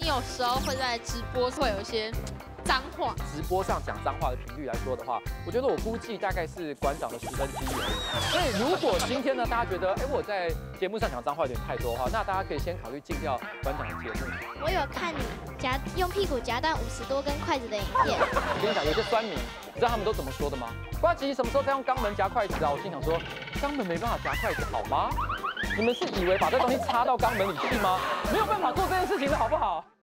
你有时候会在直播会有一些脏话， 直播上讲脏话的频率来说的话，我觉得我估计大概是馆长的1/10而已。所以如果今天呢，大家觉得我在节目上讲脏话有点太多的话，那大家可以先考虑禁掉馆长的节目。 我有看你用屁股夹断50多根筷子的影片。 我跟你讲，有些酸民，你知道他们都怎么说的吗？呱吉什么时候在用肛门夹筷子啊？我心想说，肛门没办法夹筷子好吗？你们是以为把这东西插到肛门里去吗？没有办法做这件事情的好不好？